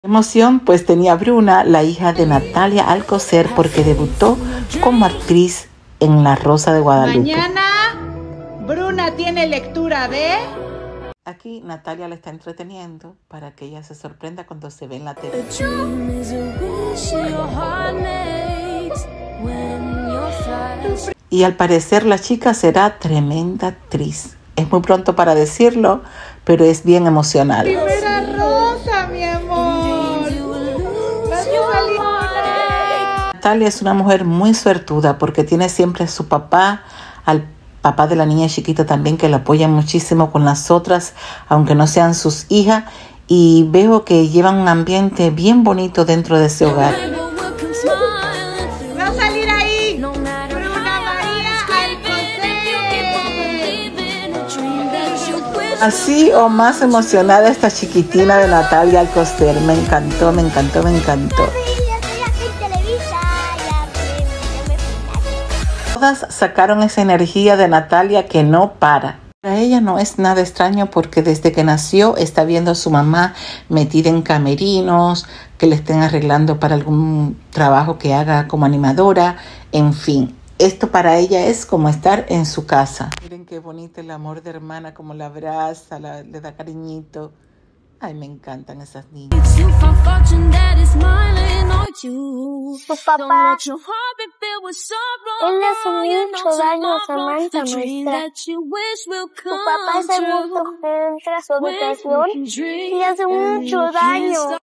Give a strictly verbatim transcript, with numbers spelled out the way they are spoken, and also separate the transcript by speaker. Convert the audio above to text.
Speaker 1: Emoción, pues tenía Bruna, la hija de Natalia Alcocer, porque debutó como actriz en La Rosa de Guadalupe.
Speaker 2: Mañana Bruna tiene lectura de...
Speaker 1: Aquí Natalia la está entreteniendo para que ella se sorprenda cuando se ve en la tele. Y al parecer la chica será tremenda actriz. Es muy pronto para decirlo, pero es bien emocional.
Speaker 2: Primera rosa, mi amor.
Speaker 1: Natalia es una mujer muy suertuda porque tiene siempre a su papá, al papá de la niña chiquita también, que la apoya muchísimo con las otras, aunque no sean sus hijas, y veo que llevan un ambiente bien bonito dentro de ese hogar.
Speaker 2: Va a salir ahí Bruna María Alcocer.
Speaker 1: Así o más emocionada esta chiquitina de Natalia Alcocer. Me encantó, me encantó, me encantó. Todas sacaron esa energía de Natalia que no para. Para ella no es nada extraño porque desde que nació está viendo a su mamá metida en camerinos, que le estén arreglando para algún trabajo que haga como animadora, en fin. Esto para ella es como estar en su casa. Miren qué bonito el amor de hermana, como la abraza, la, le da cariñito. Ay, me encantan esas niñas.
Speaker 3: Su papá, él le hace mucho daño a Samantha, maestra. Su papá se mucho entra a su habitación y le hace mucho daño.